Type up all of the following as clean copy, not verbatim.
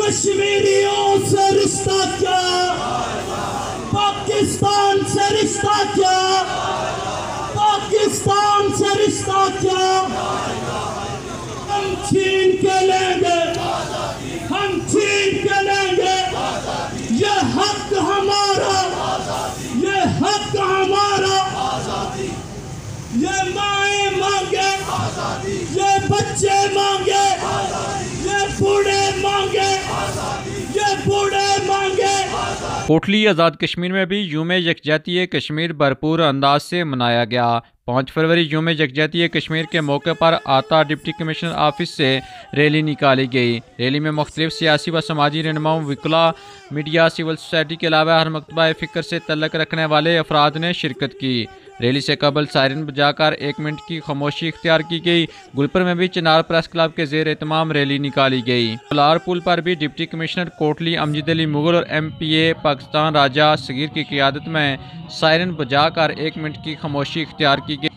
کشمیریوں سے رشتہ کیا، پاکستان سے رشتہ کیا، پاکستان سے رشتہ کیا، ہم چھین کے لیں گے، ہم چھین کے لیں گے، یہ حق ہمارا، یہ حق ہمارا، یہ مائیں مانگے، یہ بچے مانگے، یہ بوڑھے مانگے، یہ بوڑھے مانگے۔ کوٹلی آزاد کشمیر میں بھی یوم یکجہتی کشمیر بھرپور انداز سے منایا گیا۔ 5 فروری یوم یکجہتی کشمیر کے موقع پر آتا ڈپٹی کمشنر آفس سے ریلی نکالی گئی۔ ریلی میں مختلف سیاسی و سماجی رہنماؤں، وکلاء، میڈیا، سول سوسائٹی کے علاوہ ہر مکتبہ فکر سے تعلق رکھنے والے افراد نے شرکت کی۔ ریلی سے قبل سائرن بجا کر 1 منٹ کی خاموشی اختیار کی گئی۔ گلپر میں بھی چنار پریس کلب کے زیر اہتمام ریلی نکالی گئی۔ کولار پل پر بھی ڈپٹی کمشنر کوٹلی امجد علی مغل اور MPA پاکستان راجہ صغیر کی قیادت میں سائرن بجا کر 1 منٹ کی خاموشی اختیار کی گئی۔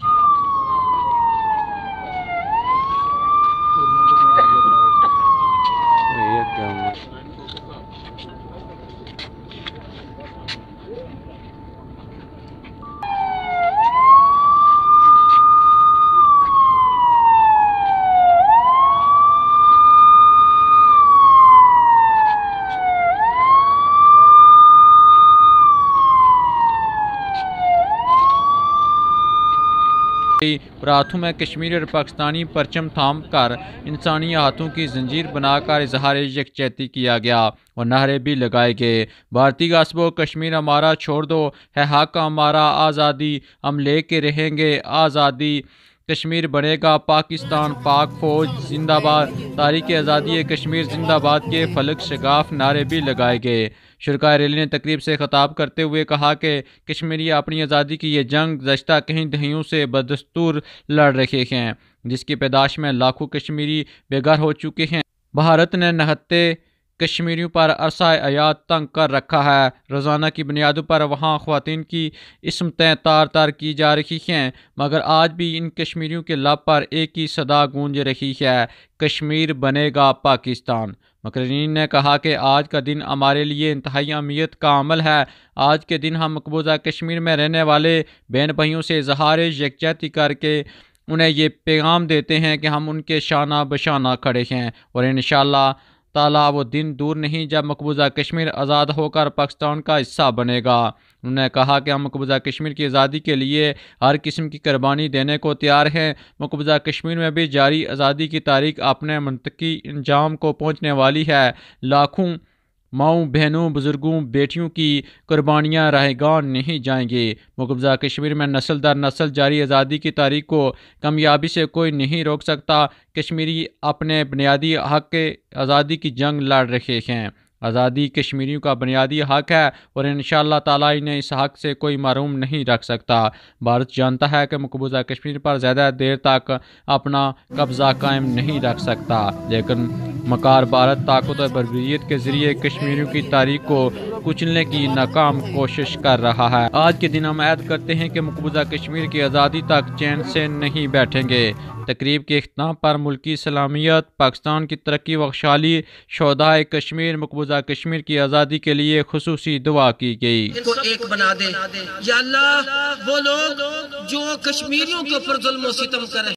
اور ہاتھوں میں کشمیری اور پاکستانی پرچم تھام کر انسانی ہاتھوں کی زنجیر بنا کر اظہار یکجہتی کیا گیا اور نعرے بھی لگائے گئے۔ بھارتی غصبوں کشمیر ہمارا چھوڑ دو، ہے حق ہمارا آزادی، ہم لے کے رہیں گے آزادی، کشمیر بنے گا پاکستان، پاک فوج زندہ باد، تاریخ آزادی کشمیر زندہ باد کے فلک شگاف نعرے بھی لگائے گئے۔ شرکائے ریلی نے تقریب سے خطاب کرتے ہوئے کہا کہ کشمیری اپنی آزادی کی یہ جنگ گزشتہ کئی دہائیوں سے بدستور لڑ رہے ہیں، جس کی پیدائش میں لاکھوں کشمیری بے گھر ہو چکے ہیں۔ بھارت نے نہتے کشمیریوں پر عرصہ حیات تنگ کر رکھا ہے۔ روزانہ کی بنیادوں پر وہاں خواتین کی عصمتیں تار تار کی جا رہی ہیں، مگر آج بھی ان کشمیریوں کے لب پر ایک ہی صدا گونج رہی ہے، کشمیر بنے گا پاکستان۔ مقررین نے کہا کہ آج کا دن ہمارے لیے انتہائی اہمیت کا عمل ہے۔ آج کے دن ہم مقبوضہ کشمیر میں رہنے والے بہن بھائیوں سے اظہار یکجہتی کر کے انہیں یہ پیغام دیتے ہیں کہ ہم ان کے شانہ بشانہ کھڑے ہیں اور انشاءاللہ تعالیٰ وہ دن دور نہیں جب مقبوضہ کشمیر آزاد ہو کر پاکستان کا حصہ بنے گا۔ انہوں نے کہا کہ ہم مقبوضہ کشمیر کی آزادی کے لیے ہر قسم کی قربانی دینے کو تیار ہیں۔ مقبوضہ کشمیر میں بھی جاری آزادی کی تاریخ اپنے منطقی انجام کو پہنچنے والی ہے۔ لاکھوں ماؤں، بہنوں، بزرگوں، بیٹیوں کی قربانیاں رائے گاہ نہیں جائیں گی۔ مقبوضہ کشمیر میں نسل در نسل جاری آزادی کی تاریخ کو کامیابی سے کوئی نہیں روک سکتا۔ کشمیری اپنے بنیادی حق آزادی کی جنگ لڑ رہے ہیں۔ آزادی کشمیریوں کا بنیادی حق ہے اور انشاءاللہ تعالیٰ انہیں اس حق سے کوئی محروم نہیں رکھ سکتا۔ بھارت جانتا ہے کہ مقبوضہ کشمیر پر زیادہ دیر تک اپنا قبضہ قائم نہیں رکھ سکتا، لیکن مکار بھارت طاقت اور بربریت کے ذریعے کشمیریوں کی تاریخ کو کچلنے کی ناکام کوشش کر رہا ہے۔ آج کے دن ہم عہد کرتے ہیں کہ مقبوضہ کشمیر کی آزادی تک چین سے نہیں بیٹھیں گے۔ تقریب کے اختتام پر ملکی سلامت، پاکستان کی ترقی و خوشحالی، شہدائے کشمیر، مقبوضہ کشمیر کی آزادی کے لیے خصوصی دعا کی گئی۔ ان کو ایک بنا دے یا اللہ، وہ لوگ جو کشمیریوں کے اوپر ظلم و ستم کر رہے ہیں